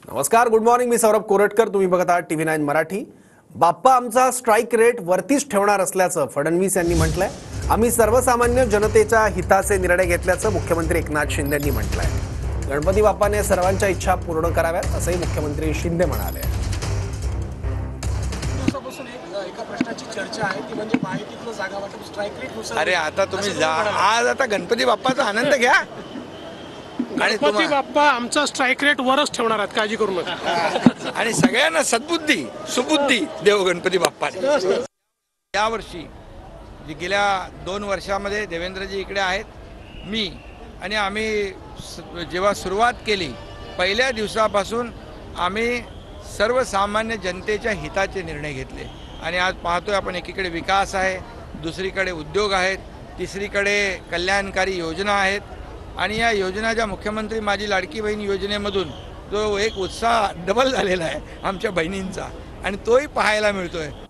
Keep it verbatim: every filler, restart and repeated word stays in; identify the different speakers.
Speaker 1: नमस्कार, good morning. मी सौरभ कोरटकर. तुम्ही बघत आहात टीव्ही नाईन मराठी. बाप्पा आमचा स्ट्राईक रेट वरतीच ठेवणार असल्याचं फडणवीस यांनी म्हटलंय. आम्ही सर्वसामान्य जनतेच्या हिताचे निर्णय घेतल्याचं मुख्यमंत्री एकनाथ शिंदे यांनी म्हटलंय. गणपती बाप्पाने सर्वांच्या इच्छा पूर्ण कराव्यात असंही मुख्यमंत्री शिंदे म्हणाले.
Speaker 2: एका प्रश्नाची चर्चा आहे ती म्हणजे माहितीतलं जागा वाटप स्ट्राईक रेट नुसार.
Speaker 3: अरे आता तुम्ही आज आता गणपती बाप्पाचा आनंद घ्या.
Speaker 2: आणि गणपती बाप्पा आमचा स्ट्राईक रेट वरच ठेवणार आहेत, काळजी करू नका.
Speaker 3: आणि सगळ्यांना सद्बुद्धी सुबुद्धी देव गणपती बाप्पाने. यावर्षी जे गेल्या दोन वर्षामध्ये देवेंद्रजी इकडे आहेत, मी आणि आम्ही जेव्हा सुरुवात केली पहिल्या दिवसापासून आम्ही सर्वसामान्य जनतेच्या हिताचे निर्णय घेतले. आणि आज पाहतोय आपण एकीकडे विकास आहे, दुसरीकडे उद्योग आहेत, तिसरीकडे कल्याणकारी योजना आहेत. आणि या योजनाच्या मुख्यमंत्री माझी लाडकी बहीण योजनेमधून जो एक उत्साह डबल झालेला आहे आमच्या बहिणींचा, आणि तोही पाहायला मिळतोय.